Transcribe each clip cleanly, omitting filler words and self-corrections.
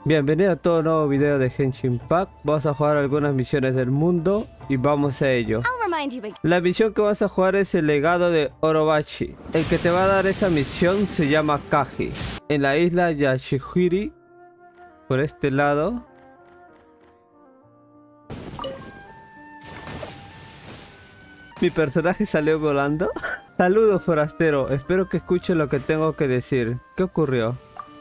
Bienvenido a todo nuevo video de Genshin Impact. Vamos a jugar algunas misiones del mundo y vamos a ello. La misión que vas a jugar es el legado de Orobashi. El que te va a dar esa misión se llama Kaji. En la isla Yashihiri, por este lado. Mi personaje salió volando. Saludos, forastero. Espero que escuche lo que tengo que decir. ¿Qué ocurrió?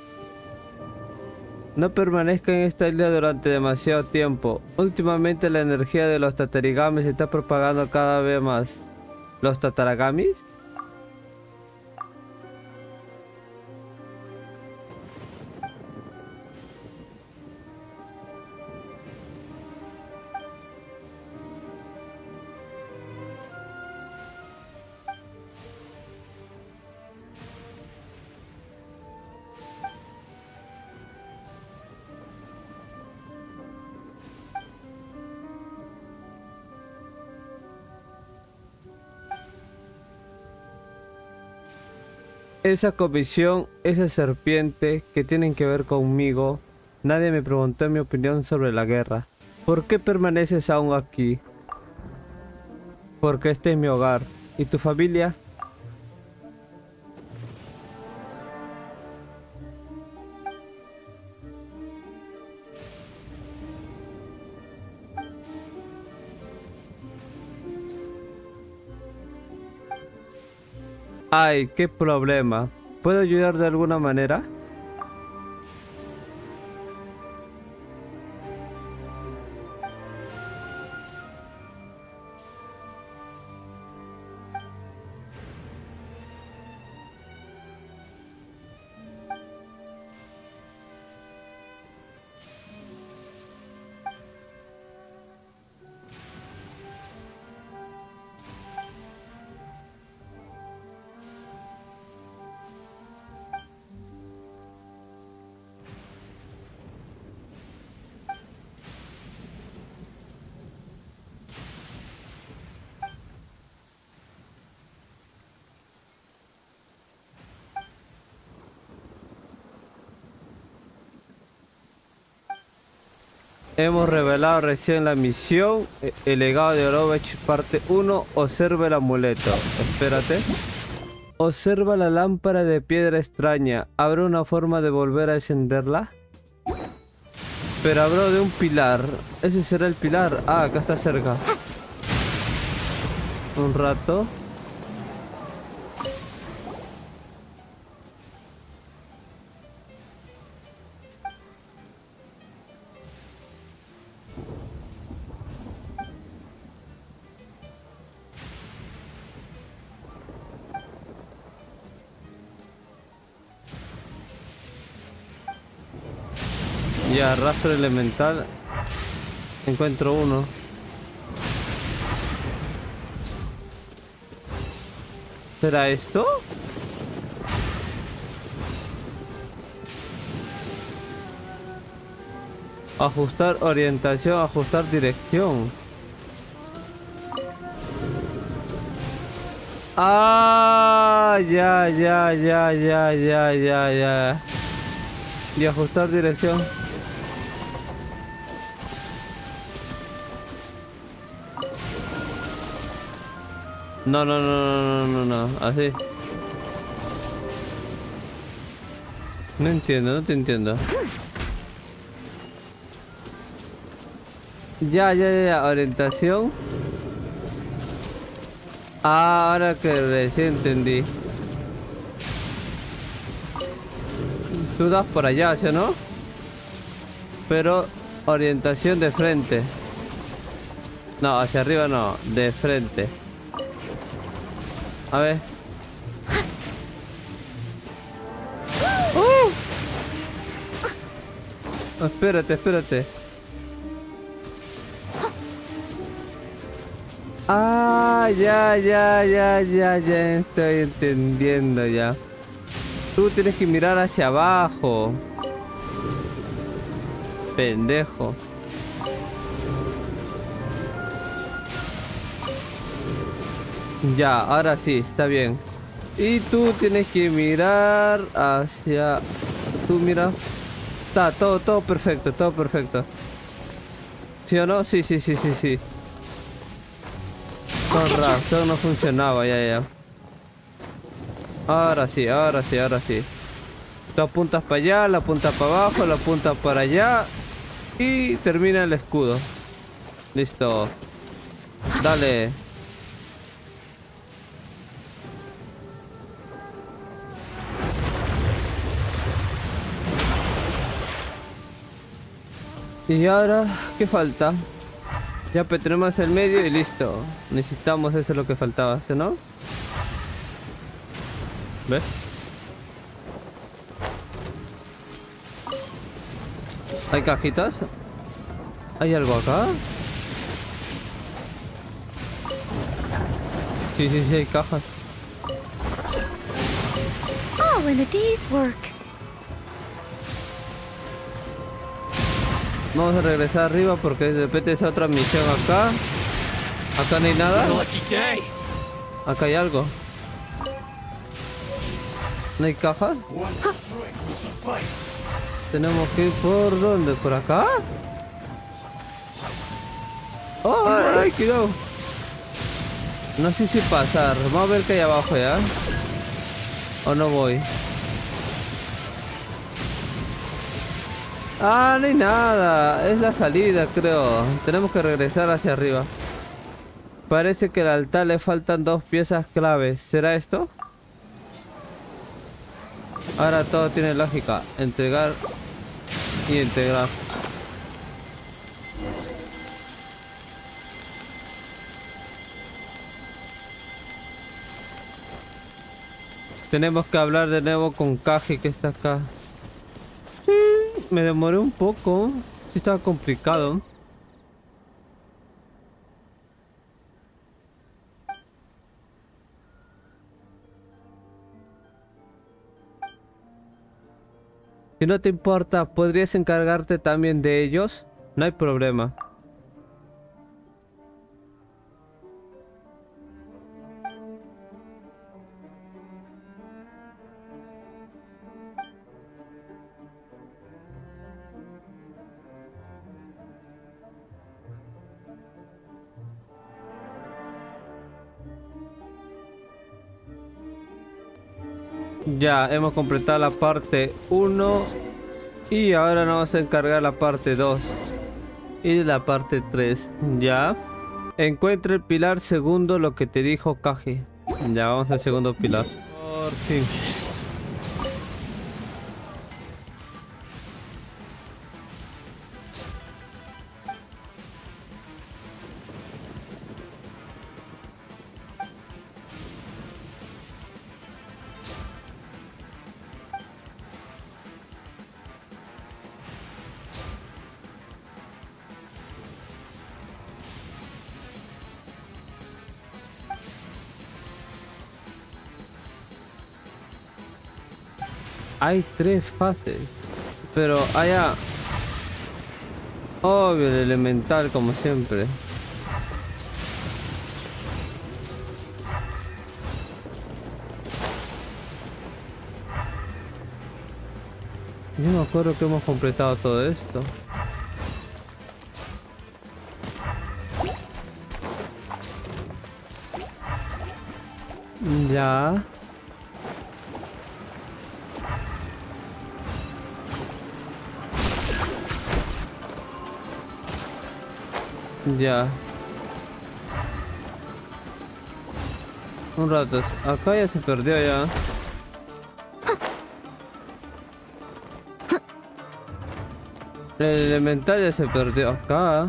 No permanezca en esta isla durante demasiado tiempo. Últimamente la energía de los Tatarigami se está propagando cada vez más. ¿Los Tataragamis? Esa comisión, esa serpiente que tienen que ver conmigo. Nadie me preguntó mi opinión sobre la guerra. ¿Por qué permaneces aún aquí? Porque este es mi hogar. ¿Y tu familia? Ay, qué problema. ¿Puedo ayudar de alguna manera? Hemos revelado recién la misión, el legado de Orobashi parte 1, observa el amuleto. Espérate. Observa la lámpara de piedra extraña. ¿Habrá una forma de volver a encenderla? Pero habló de un pilar. Ese será el pilar. Ah, acá está cerca. Un rato. Ya, rastro elemental. Encuentro uno. ¿Será esto? Ajustar orientación, ajustar dirección. Ah, ya. Y ajustar dirección. No, así. No entiendo, no te entiendo. Ya, orientación. Ah, ahora que recién entendí. Tú das por allá, ¿sí o no? Pero orientación de frente. No, hacia arriba no, de frente. A ver. Espérate. Ah, ya estoy entendiendo ya. Tú tienes que mirar hacia abajo. Pendejo. Ya, ahora sí, está bien. Y tú tienes que mirar hacia... Tú mira. Está todo perfecto, todo perfecto. ¿Sí o no? Sí, sí, sí, sí, sí. Con razón no funcionaba, ya. Ahora sí, ahora sí, ahora sí. Tú apuntas para allá, la apuntas para abajo, la apuntas para allá. Y termina el escudo. Listo. Dale. Y ahora, ¿qué falta? Ya tenemos el medio y listo. Necesitamos eso, es lo que faltaba, ¿sí, no? ¿Ves? ¿Hay cajitas? ¿Hay algo acá? Sí, sí, sí, hay cajas. All in a day's work. Vamos a regresar arriba porque de repente es otra misión acá. Acá no hay nada. Acá hay algo. ¿No hay caja? Tenemos que ir por dónde, ¿por acá? ¡Oh! ¡Ay, cuidado! No sé si pasar. Vamos a ver qué hay abajo ya. ¿O no voy? Ah, no hay nada. Es la salida, creo. Tenemos que regresar hacia arriba. Parece que al altar le faltan 2 piezas claves. ¿Será esto? Ahora todo tiene lógica. Entregar y integrar. Tenemos que hablar de nuevo con Kaji, que está acá. Sí, me demoré un poco. Sí, estaba complicado. Si no te importa, ¿podrías encargarte también de ellos? No hay problema. Ya, hemos completado la parte 1 y ahora nos vamos a encargar la parte 2 y la parte 3. Ya. Encuentra el pilar segundo, lo que te dijo Kaji. Ya, vamos al segundo pilar. Por fin. Hay 3 fases. Pero allá... Obvio, el elemental como siempre. Yo me acuerdo que hemos completado todo esto. Ya. Ya. Un rato. Acá ya se perdió ya. El elemental ya se perdió acá.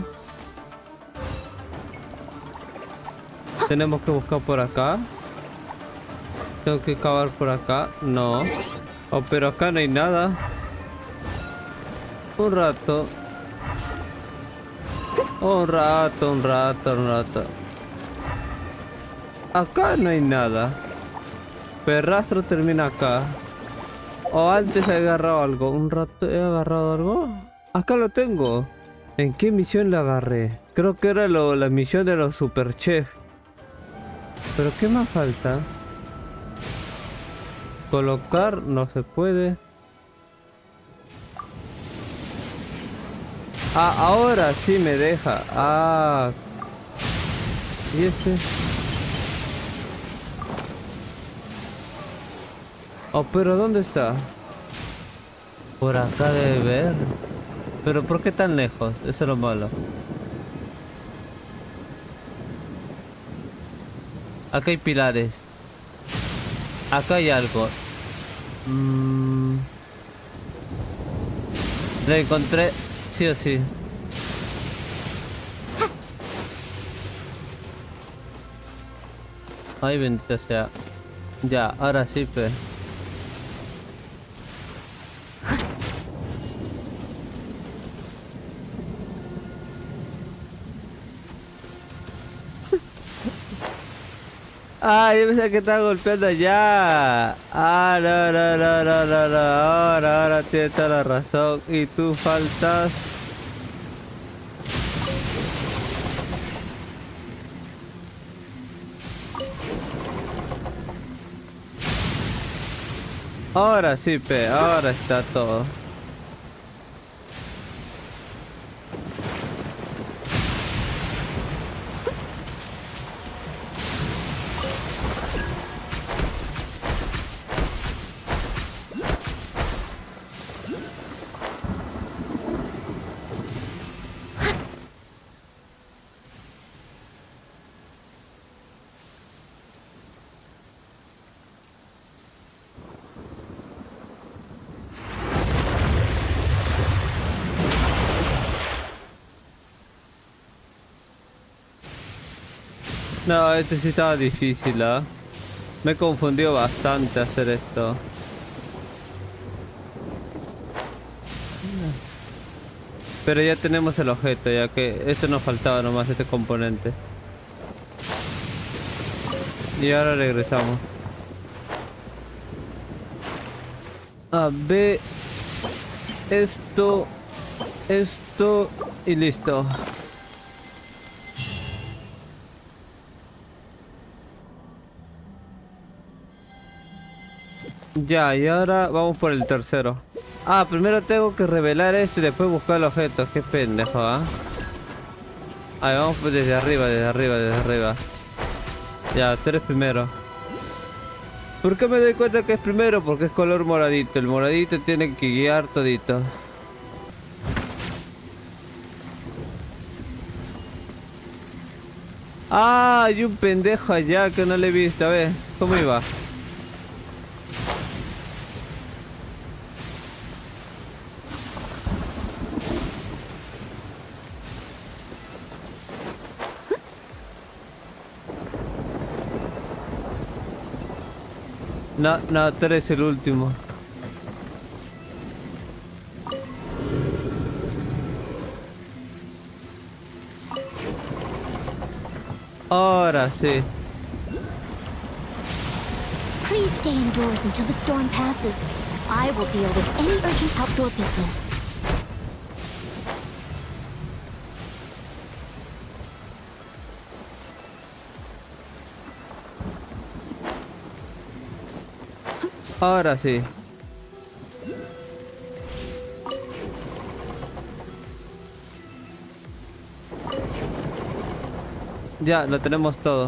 Tenemos que buscar por acá. Tengo que cavar por acá. No. Oh, pero acá no hay nada. Un rato. Un rato. Acá no hay nada. Pero el rastro termina acá. O antes he agarrado algo. Un rato he agarrado algo. Acá lo tengo. ¿En qué misión la agarré? Creo que era la misión de los super chef. Pero ¿qué más falta? Colocar no se puede. Ah, ahora sí me deja. Ah. ¿Y este? Oh, pero ¿dónde está? Por acá debe ver. Pero ¿por qué tan lejos? Eso es lo malo. Acá hay pilares. Acá hay algo. Mm, lo encontré. Sí o sí. Ay, bendito sea. Ya, ahora sí, pe. Ah, yo pensaba que estaba golpeando allá. Ah, no, no, no, no, no, no. Ahora tiene toda la razón. Y tú faltas. Ahora sí, pe. Ahora está todo. No, este sí estaba difícil, ¿ah? Me confundió bastante hacer esto. Pero ya tenemos el objeto, ya que esto nos faltaba nomás, este componente. Y ahora regresamos. A ver, esto, esto y listo. Ya, y ahora vamos por el tercero. Ah, primero tengo que revelar esto y después buscar el objeto. Qué pendejo, ¿ah? Ahí vamos pues desde arriba, desde arriba, desde arriba. Ya, tú eres primero. ¿Por qué me doy cuenta que es primero? Porque es color moradito. El moradito tiene que guiar todito. Ah, hay un pendejo allá que no le he visto. A ver, ¿cómo iba? No, no, tú eres el último. Ahora sí. Please stay indoors until the storm passes. I will deal with any urgent outdoor business. Ahora sí. Ya, lo tenemos todo.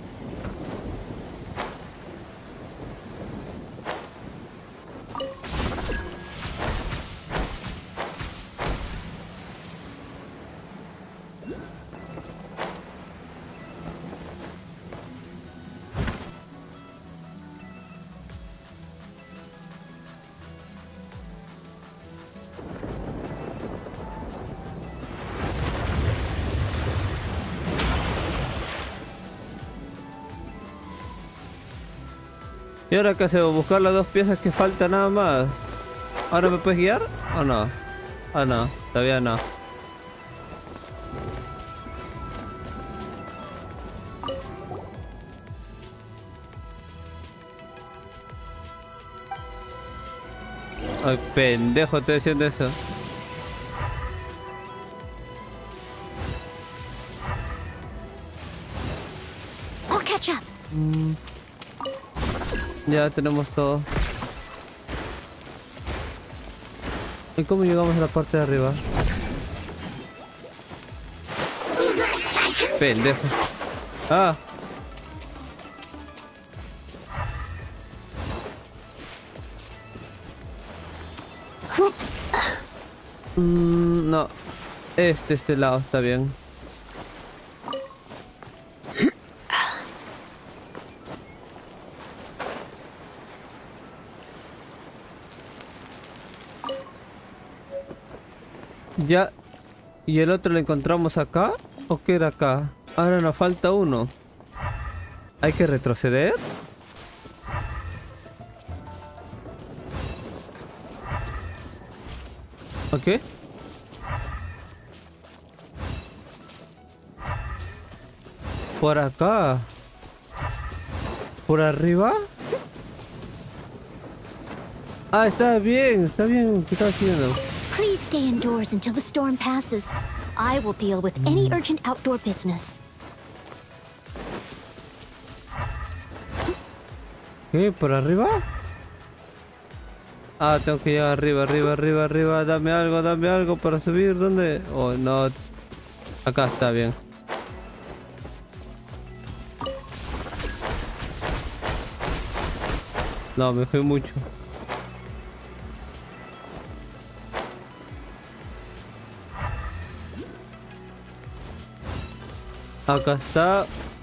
¿Y ahora qué hacemos? Buscar las dos piezas que faltan nada más. ¿Ahora me puedes guiar? ¿O no? Ah, no, todavía no. Ay, pendejo, estoy haciendo eso. I'll catch up. Ya tenemos todo. ¿Y cómo llegamos a la parte de arriba? Pendejo. Ah. No. Este lado está bien. Ya. ¿Y el otro lo encontramos acá? ¿O qué era acá? Ahora nos falta uno. ¿Hay que retroceder? ¿Ok? Por acá. ¿Por arriba? Ah, está bien, está bien. ¿Qué está haciendo? Please stay indoors until the storm passes. I will deal with any urgent outdoor business. ¿Qué? ¿Por arriba? Ah, tengo que llegar arriba, arriba. Dame algo para subir. ¿Dónde? Oh, no. Acá está bien. No, me fui mucho. Acá está.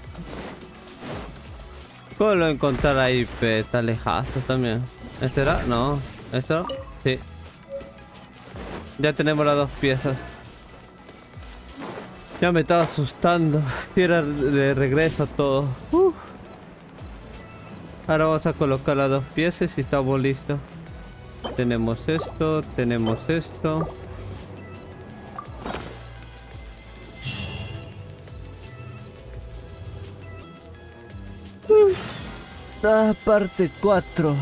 ¿Cómo lo encontrar ahí, pe? Está lejazo también. ¿Este era? No. ¿Esto? Sí. Ya tenemos las dos piezas. Ya me estaba asustando. Y era de regreso todo. Ahora vamos a colocar las dos piezas y estamos listos. Tenemos esto, tenemos esto. Parte 4.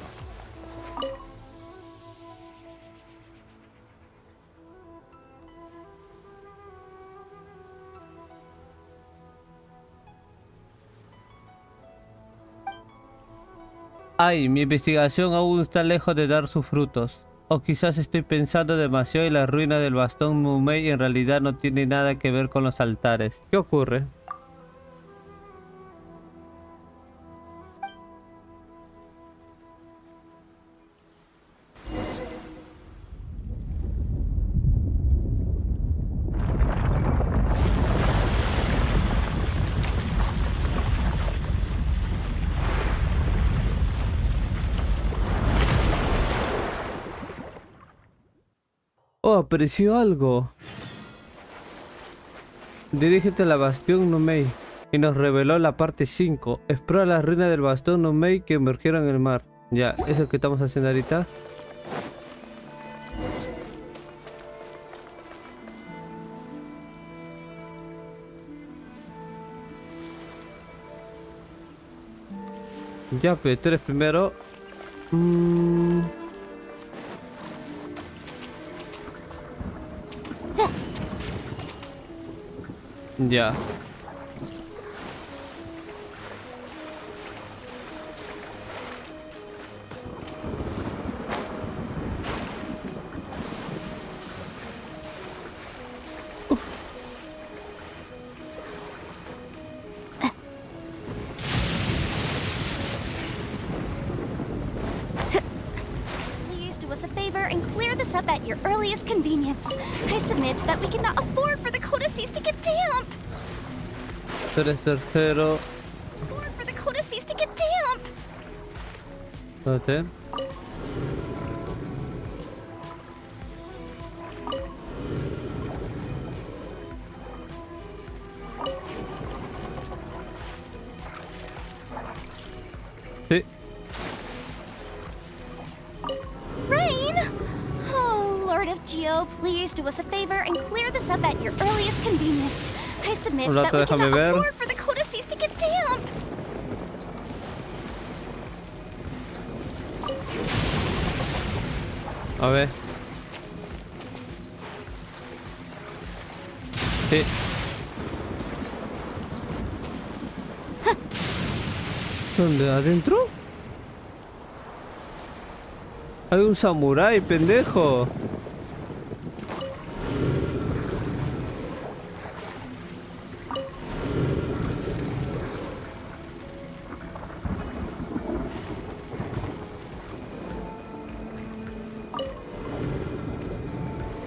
Ay, mi investigación aún está lejos de dar sus frutos. O quizás estoy pensando demasiado y la ruina del bastón Mumei en realidad no tiene nada que ver con los altares. ¿Qué ocurre? Oh, apareció algo. Dirígete a la Bastión Numei y nos reveló la parte 5. Explora las ruinas del Bastón Numei que emergieron en el mar. Ya, eso es lo que estamos haciendo ahorita. Ya, pero tú eres primero. Ya. Please do us a favor and clear this up at your earliest convenience. I submit that we cannot afford for the codices to get damp. Tú eres tercero. Afford for the codices to get damp. Espérate. Sí. Rain! Oh, Lord of Geo, please do us a favor and clear this up at your earliest convenience. I submit that we déjame cannot ver. afford for the codices to get damp. A ver. Sí. ¿Dónde? ¿Adentro? Hay un samurái, pendejo.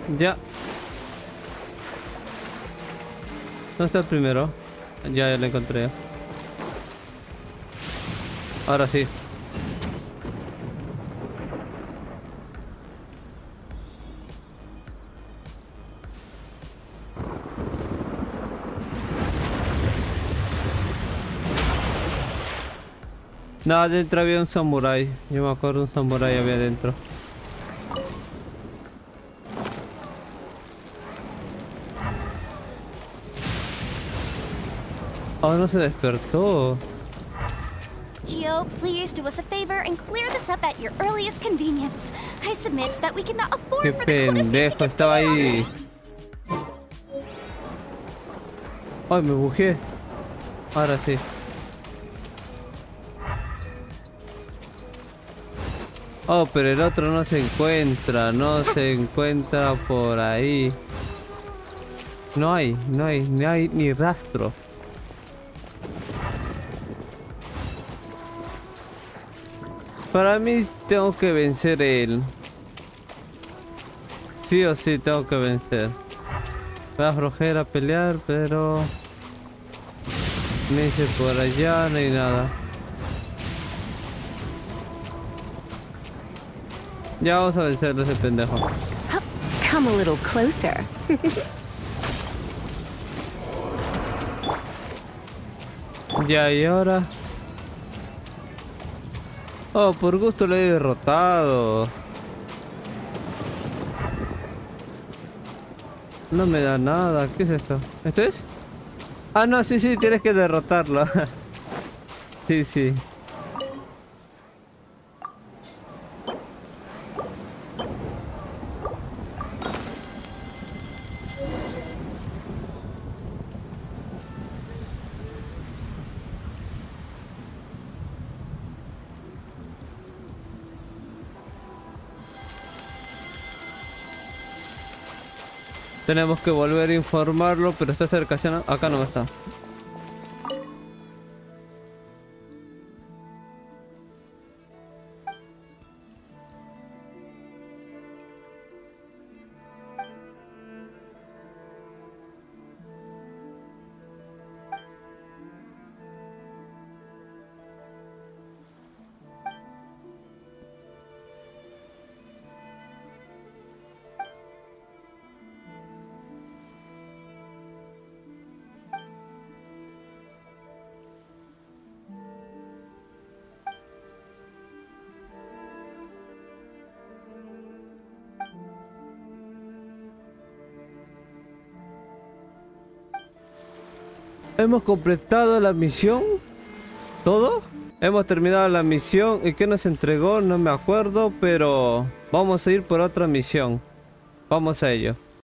Ya. ¿Dónde está el primero? Ya lo encontré. Ahora sí. No, adentro había un samurái. Yo me acuerdo, un samurái había adentro. Oh, no se despertó. Geo, please do us a favor and clear this up at your earliest convenience. I submit that we cannot afford Qué for the codices to pendejo, get estaba ahí. down. Ay, me bugué. Ahora sí. Oh, pero el otro no se encuentra. No se encuentra por ahí. No hay ni rastro. Para mí tengo que vencer él. Sí o sí tengo que vencer. Me da flojera pelear, pero... me dice por allá, no hay nada. Ya vamos a vencerlo a ese pendejo. Come a little closer. Ya, y ahora... oh, por gusto lo he derrotado. No me da nada. ¿Qué es esto? ¿Esto es? Ah, no, sí, tienes que derrotarlo. Sí. Tenemos que volver a informarlo, pero está cerca, ¿no? Acá no está. Hemos completado la misión. ¿Todo? Hemos terminado la misión. ¿Y qué nos entregó? No me acuerdo, pero vamos a ir por otra misión. Vamos a ello.